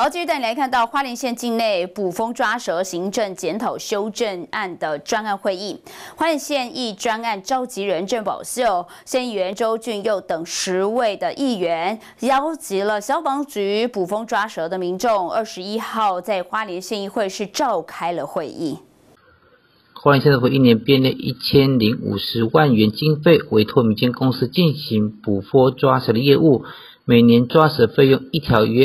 好，继续带你来看到花莲县境内捕风抓蛇行政检讨修正案的专案会议。花莲县议专案召集人郑宝秀、县议员周俊佑等10位的议员，邀集了消防局捕风抓蛇的民众，21号在花莲县议会是召开了会议。 花莲县政府1年编列1050万元经费，委托民间公司进行捕风抓蛇的业务。每年抓蛇费用1条约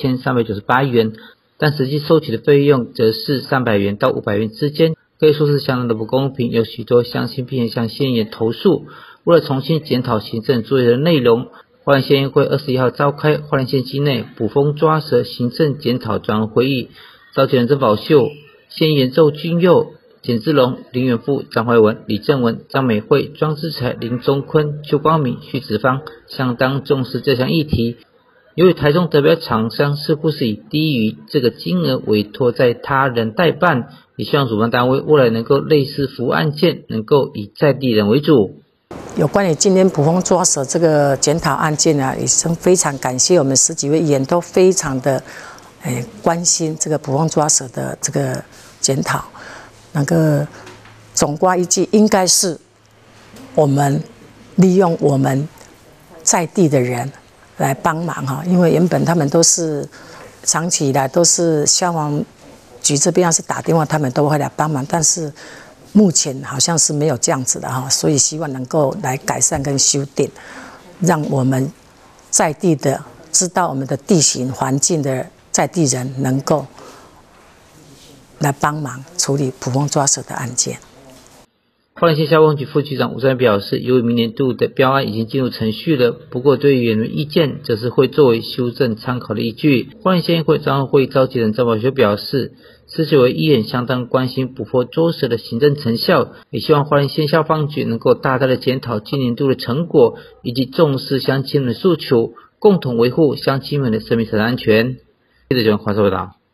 2398元，但实际收取的费用则是300元到500元之间，可以说是相当的不公平。有许多乡亲并向县议员投诉。为了重新检讨行政作业的内容，花莲县议会21号召开花莲县境内捕风抓蛇行政检讨专案会议，召集人郑宝秀、县议员周俊佑、简志龙、林远富、张怀文、李正文、张美惠、庄志才、林宗坤、邱光敏、徐子芳相当重视这项议题。由于台中代表厂商似乎是以低于这个金额委托在他人代办，也希望主办单位未来能够类似服务案件，能够以在地人为主。 有关于今天捕风抓蛇这个检讨案件啊，也是非常感谢我们10几位议员都非常的关心这个捕风抓蛇的这个检讨。那个总括一句，应该是我们利用我们在地的人来帮忙哈，因为原本他们都是长期以来都是消防局这边要是打电话，他们都会来帮忙，但是目前好像是没有这样子的哈，所以希望能够来改善跟修订，让我们在地的知道我们的地形环境的在地人能够来帮忙处理捕风抓蛇的案件。 花莲县消防局副局长吴山表示，由于明年度的标案已经进入程序了，不过对于原意见则是会作为修正参考的依据。花莲县议会专案会召集人张宝学表示，40位议员相当关心捕风捉蛇的行政成效，也希望花莲县消防局能够大胆的检讨今年度的成果，以及重视乡亲们的诉求，共同维护乡亲们的生命财产安全。记者黄华报道。